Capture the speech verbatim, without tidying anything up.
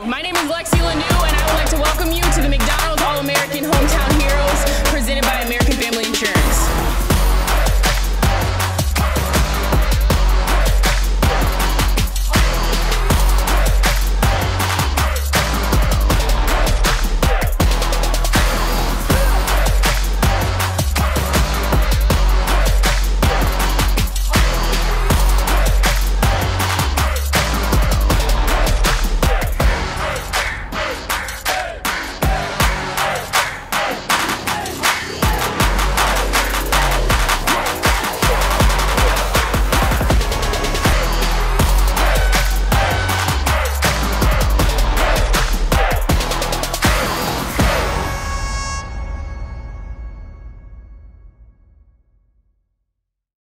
My name is Lexi Lanou, and I would like to welcome you to the McDonald's All-American Hometown Heroes presented by American Family Insurance.